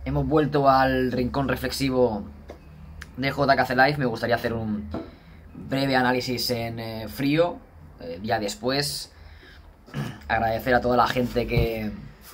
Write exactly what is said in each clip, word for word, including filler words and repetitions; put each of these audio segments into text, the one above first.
Hemos vuelto al rincón reflexivo de J K C Live. Me gustaría hacer un breve análisis en eh, frío, eh, día después. Agradecer a toda la gente que,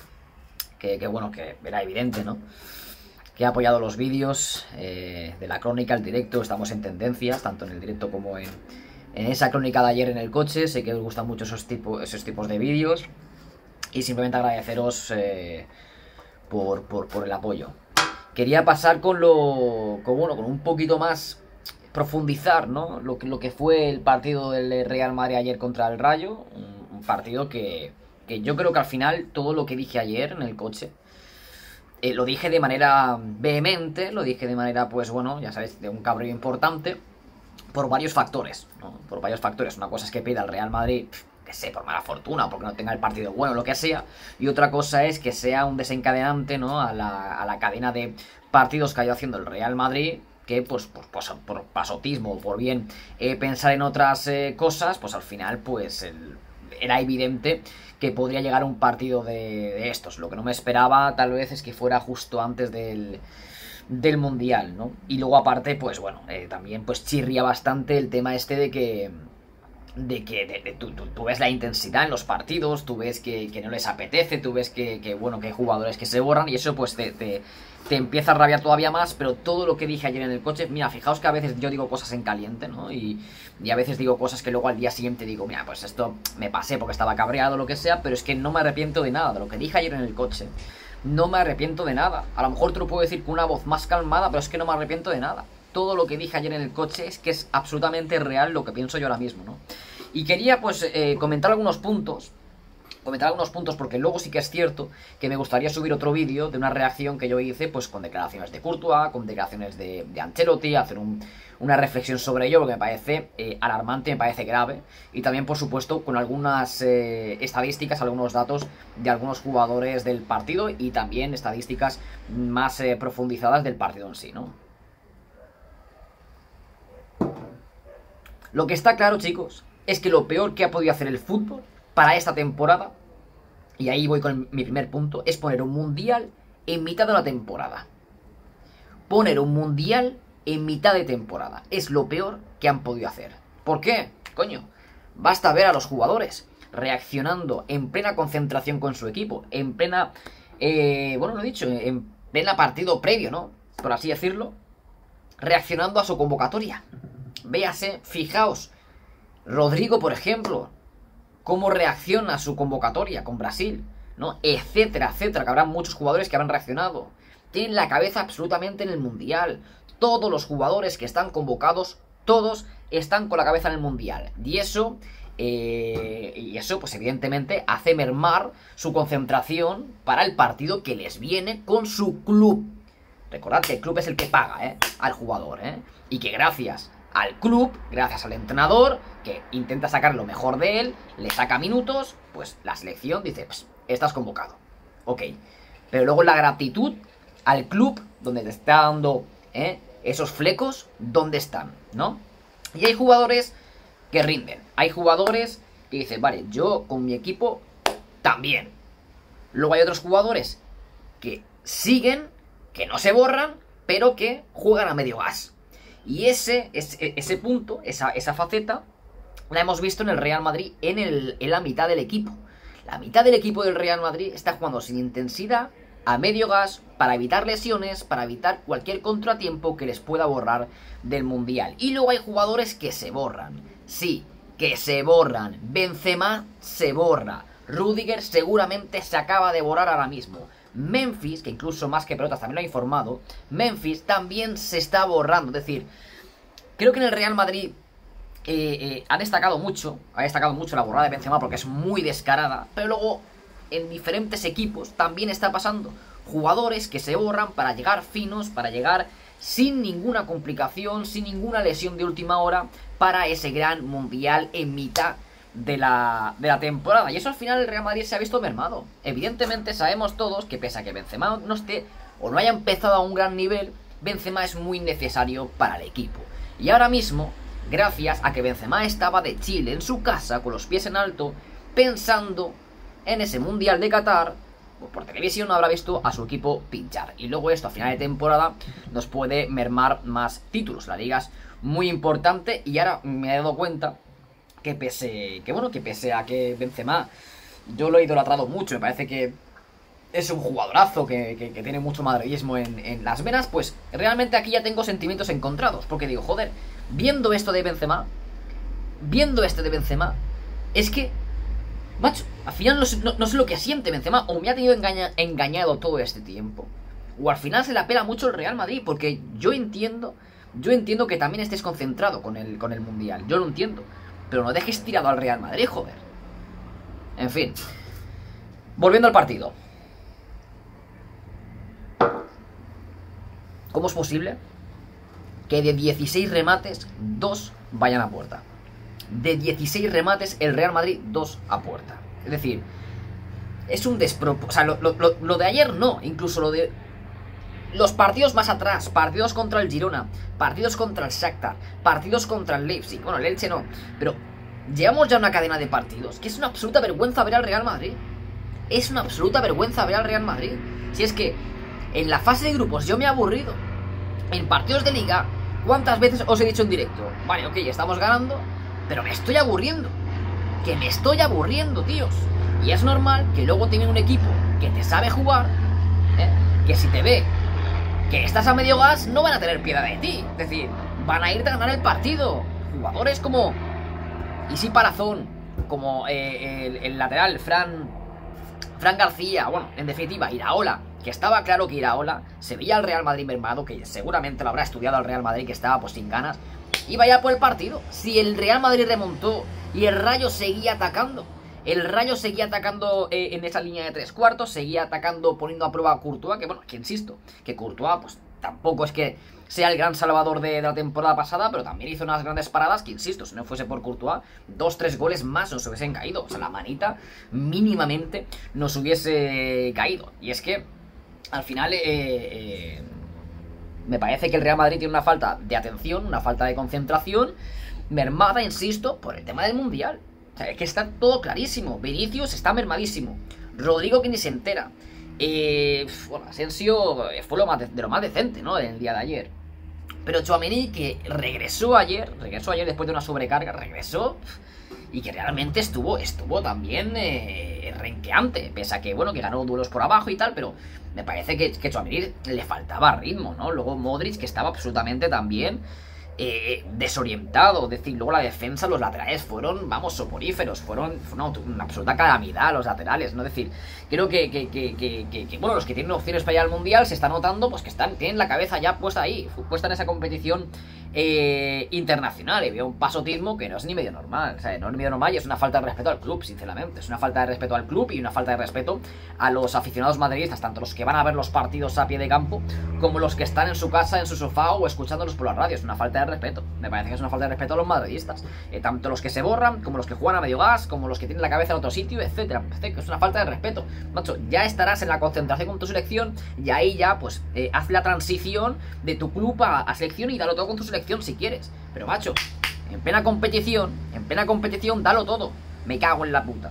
que, que, bueno, que era evidente, ¿no? Que ha apoyado los vídeos eh, de la crónica, el directo. Estamos en tendencias, tanto en el directo como en, en esa crónica de ayer en el coche. Sé que os gustan mucho esos, tipo, esos tipos de vídeos. Y simplemente agradeceros eh, por, por, por el apoyo. Quería pasar con lo... Con, bueno, con un poquito más... Profundizar, ¿no? Lo que, lo que fue el partido del Real Madrid ayer contra el Rayo. Un, un partido que, que yo creo que al final todo lo que dije ayer en el coche... Eh, lo dije de manera vehemente, lo dije de manera, pues bueno, ya sabéis, de un cabreo importante, por varios factores, ¿no? Por varios factores. Una cosa es que pida al Real Madrid, que sé, por mala fortuna, o porque no tenga el partido bueno, lo que sea, y otra cosa es que sea un desencadenante, ¿no? A la, a la cadena de partidos que ha ido haciendo el Real Madrid, que pues, pues, pues por pasotismo, o por bien eh, pensar en otras eh, cosas, pues al final, pues el, era evidente que podría llegar a un partido de, de estos. Lo que no me esperaba tal vez es que fuera justo antes del, del Mundial, ¿no? Y luego aparte, pues bueno, eh, también pues chirría bastante el tema este de que... De que de, de, tú, tú, tú ves la intensidad en los partidos, tú ves que, que no les apetece, tú ves que, que, bueno, que hay jugadores que se borran y eso pues te, te, te empieza a rabiar todavía más. Pero todo lo que dije ayer en el coche, mira, fijaos que a veces yo digo cosas en caliente, ¿no? Y, y a veces digo cosas que luego al día siguiente digo, mira, pues esto me pasé porque estaba cabreado o lo que sea, pero es que no me arrepiento de nada de lo que dije ayer en el coche. No me arrepiento de nada. A lo mejor te lo puedo decir con una voz más calmada, pero es que no me arrepiento de nada. Todo lo que dije ayer en el coche es que es absolutamente real lo que pienso yo ahora mismo, ¿no? Y quería, pues, eh, comentar algunos puntos. Comentar algunos puntos porque luego sí que es cierto que me gustaría subir otro vídeo de una reacción que yo hice, pues, con declaraciones de Courtois, con declaraciones de, de Ancelotti, hacer un, una reflexión sobre ello, porque me parece eh, alarmante, me parece grave. Y también, por supuesto, con algunas eh, estadísticas, algunos datos de algunos jugadores del partido y también estadísticas más eh, profundizadas del partido en sí, ¿no? Lo que está claro, chicos, es que lo peor que ha podido hacer el fútbol para esta temporada, y ahí voy con mi primer punto, es poner un mundial en mitad de la temporada. Poner un mundial en mitad de temporada es lo peor que han podido hacer. ¿Por qué? Coño, basta ver a los jugadores reaccionando en plena concentración con su equipo, en plena, eh, bueno, lo he dicho, en plena partido previo, ¿no? Por así decirlo, reaccionando a su convocatoria. Véase, fijaos, Rodrigo, por ejemplo, cómo reacciona a su convocatoria con Brasil, ¿no? Etcétera, etcétera, que habrá muchos jugadores que habrán reaccionado. Tienen la cabeza absolutamente en el Mundial. Todos los jugadores que están convocados, todos están con la cabeza en el Mundial. Y eso, eh, y eso, pues evidentemente, hace mermar su concentración para el partido que les viene con su club. Recordad que el club es el que paga, ¿eh? Al jugador, ¿eh? Y que gracias al club, gracias al entrenador, que intenta sacar lo mejor de él, le saca minutos, pues la selección dice, pues, estás convocado. Ok. Pero luego la gratitud al club, donde te está dando ¿eh? esos flecos, ¿dónde están? ¿No? Y hay jugadores que rinden. Hay jugadores que dicen, vale, yo con mi equipo también. Luego hay otros jugadores que siguen, que no se borran, pero que juegan a medio gas. Y ese, ese, ese punto, esa, esa faceta, la hemos visto en el Real Madrid en, el, en la mitad del equipo. La mitad del equipo del Real Madrid está jugando sin intensidad, a medio gas, para evitar lesiones, para evitar cualquier contratiempo que les pueda borrar del Mundial. Y luego hay jugadores que se borran. Sí, que se borran. Benzema se borra. Rüdiger seguramente se acaba de borrar ahora mismo. Memphis, que incluso más que pelotas también lo ha informado, Memphis también se está borrando. Es decir, creo que en el Real Madrid eh, eh, ha destacado mucho, ha destacado mucho la borrada de Benzema porque es muy descarada, pero luego en diferentes equipos también está pasando. Jugadores que se borran para llegar finos, para llegar sin ninguna complicación, sin ninguna lesión de última hora, para ese gran mundial en mitad de la, de la temporada. Y eso al final el Real Madrid se ha visto mermado. Evidentemente sabemos todos que pese a que Benzema no esté o no haya empezado a un gran nivel, Benzema es muy necesario para el equipo. Y ahora mismo, gracias a que Benzema estaba de chill en su casa con los pies en alto, pensando en ese Mundial de Qatar, por televisión no habrá visto a su equipo pinchar. Y luego esto a final de temporada nos puede mermar más títulos. La liga es muy importante y ahora me he dado cuenta que pese, que bueno, que pese a que Benzema yo lo he idolatrado mucho, me parece que es un jugadorazo que, que, que tiene mucho madridismo en, en las venas, pues realmente aquí ya tengo sentimientos encontrados, porque digo, joder, viendo esto de Benzema, viendo este de Benzema, es que, macho, al final no sé, no, no sé lo que siente Benzema, o me ha tenido engaña, engañado todo este tiempo, o al final se le apela mucho el Real Madrid, porque yo entiendo, yo entiendo que también estés concentrado con el, con el Mundial, yo lo entiendo, pero no dejes tirado al Real Madrid, joder. En fin, volviendo al partido. ¿Cómo es posible que de dieciséis remates, dos vayan a puerta? De dieciséis remates, el Real Madrid, dos a puerta. Es decir, es un despropósito. O sea, lo, lo, lo de ayer no, incluso lo de los partidos más atrás, partidos contra el Girona, partidos contra el Shakhtar, partidos contra el Leipzig. Bueno, el Elche no, pero llevamos ya una cadena de partidos que es una absoluta vergüenza ver al Real Madrid. Es una absoluta vergüenza ver al Real Madrid. Si es que en la fase de grupos yo me he aburrido. En partidos de liga, ¿cuántas veces os he dicho en directo? Vale, ok, estamos ganando, pero me estoy aburriendo. Que me estoy aburriendo, tíos. Y es normal que luego tengan un equipo que te sabe jugar, ¿eh? Que si te ve que estás a medio gas, no van a tener piedad de ti. Es decir, van a irte a ganar el partido. Jugadores como Isi Palazón, como eh, el, el lateral Fran, Fran García, bueno, en definitiva, Iraola, que estaba claro que Iraola se veía al Real Madrid mermado, que seguramente lo habrá estudiado al Real Madrid, que estaba pues sin ganas, y vaya por el partido. Si el Real Madrid remontó y el Rayo seguía atacando, el Rayo seguía atacando eh, en esa línea de tres cuartos, seguía atacando, poniendo a prueba a Courtois, que bueno, que insisto, que Courtois pues tampoco es que sea el gran salvador de, de la temporada pasada, pero también hizo unas grandes paradas que, insisto, si no fuese por Courtois, dos, tres goles más nos hubiesen caído. O sea, la manita mínimamente nos hubiese caído. Y es que al final eh, eh, me parece que el Real Madrid tiene una falta de atención, una falta de concentración mermada, insisto, por el tema del Mundial. O sea, es que está todo clarísimo. Vinicius está mermadísimo, Rodrigo que ni se entera. Eh, bueno, Asensio fue lo más de, de lo más decente, ¿no? El día de ayer. Pero Tchouaméni, que regresó ayer, regresó ayer después de una sobrecarga, regresó y que realmente estuvo, estuvo también eh, renqueante, pese a que, bueno, que ganó duelos por abajo y tal, pero me parece que, que Tchouaméni le faltaba ritmo, ¿no? Luego Modric, que estaba absolutamente también eh, desorientado, es decir, luego la defensa, los laterales fueron, vamos, soporíferos, fueron, fue una, una absoluta calamidad los laterales, ¿no? Es decir, creo que, que, que, que, que, que, bueno, los que tienen opciones para ir al Mundial se está notando, pues que están, tienen la cabeza ya puesta ahí, puesta en esa competición eh, internacional, y veo un pasotismo que no es ni medio normal, o sea, no es ni medio normal y es una falta de respeto al club, sinceramente, es una falta de respeto al club y una falta de respeto a los aficionados madridistas, tanto los que van a ver los partidos a pie de campo, como los que están en su casa, en su sofá o escuchándolos por la radio, es una falta de respeto, me parece que es una falta de respeto a los madridistas, eh, tanto los que se borran, como los que juegan a medio gas, como los que tienen la cabeza en otro sitio, etcétera, es una falta de respeto, macho, ya estarás en la concentración con tu selección y ahí ya, pues, eh, haz la transición de tu club a, a selección y dalo todo con tu selección si quieres, pero macho, en plena competición, en plena competición, dalo todo, me cago en la puta,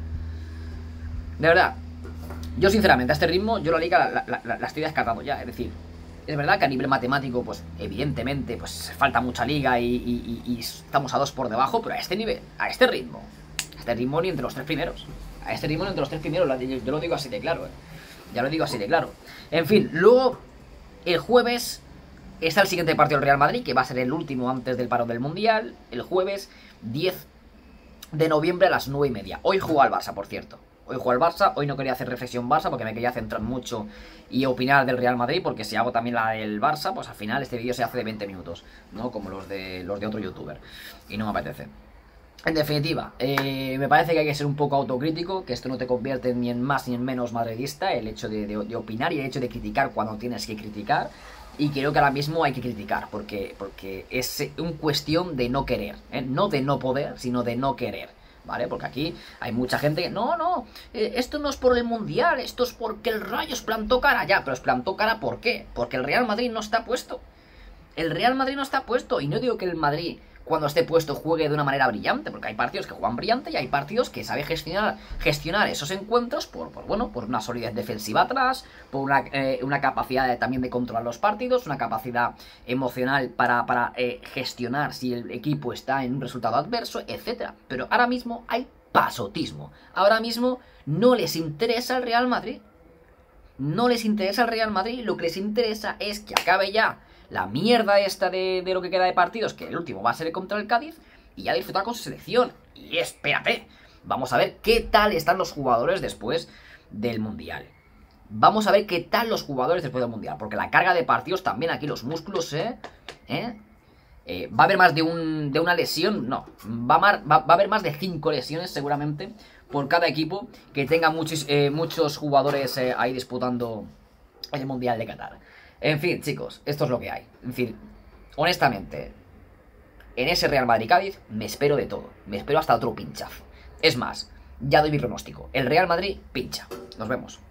de verdad. Yo sinceramente a este ritmo, yo la liga la, la, la, la estoy descartando ya, es decir, es verdad que a nivel matemático, pues evidentemente, pues falta mucha liga y, y, y, y estamos a dos por debajo, pero a este nivel, a este ritmo, a este ritmo ni entre los tres primeros, a este ritmo ni entre los tres primeros, yo, yo lo digo así de claro, eh. ya lo digo así de claro. En fin, luego, el jueves está el siguiente partido del Real Madrid, que va a ser el último antes del paro del Mundial, el jueves diez de noviembre a las nueve y media. Hoy juega el Barça, por cierto. Hoy juega el Barça, hoy no quería hacer reflexión Barça porque me quería centrar mucho y opinar del Real Madrid, porque si hago también la del Barça, pues al final este vídeo se hace de veinte minutos, ¿no? Como los de los de otro youtuber, y no me apetece. En definitiva, eh, me parece que hay que ser un poco autocrítico, que esto no te convierte ni en más ni en menos madridista, el hecho de, de, de opinar y el hecho de criticar cuando tienes que criticar. Y creo que ahora mismo hay que criticar, porque, porque es una cuestión de no querer, ¿eh? No de no poder, sino de no querer, ¿vale? Porque aquí hay mucha gente que, no, no, eh, esto no es por el Mundial, esto es porque el Rayo os plantó cara, ya, pero os plantó cara, ¿por qué? Porque el Real Madrid no está puesto. El Real Madrid no está puesto, y no digo que el Madrid cuando esté puesto juegue de una manera brillante, porque hay partidos que juegan brillante y hay partidos que sabe gestionar, gestionar esos encuentros por, por, bueno, por una solidez defensiva atrás, por una, eh, una capacidad de, también de controlar los partidos, una capacidad emocional para, para eh, gestionar si el equipo está en un resultado adverso, etcétera. Pero ahora mismo hay pasotismo. Ahora mismo no les interesa el Real Madrid. No les interesa el Real Madrid, lo que les interesa es que acabe ya la mierda esta de, de lo que queda de partidos, que el último va a ser contra el Cádiz, y ya disfrutar con su selección. Y espérate, vamos a ver qué tal están los jugadores después del Mundial. Vamos a ver qué tal los jugadores después del Mundial, porque la carga de partidos también aquí, los músculos, ¿eh? ¿Eh? Eh, ¿Va a haber más de, un, de una lesión? No, va a, mar, va, va a haber más de cinco lesiones seguramente por cada equipo que tenga muchos, eh, muchos jugadores eh, ahí disputando el Mundial de Qatar. En fin, chicos, esto es lo que hay. En fin, honestamente, en ese Real Madrid-Cádiz me espero de todo. Me espero hasta otro pinchazo. Es más, ya doy mi pronóstico. El Real Madrid pincha. Nos vemos.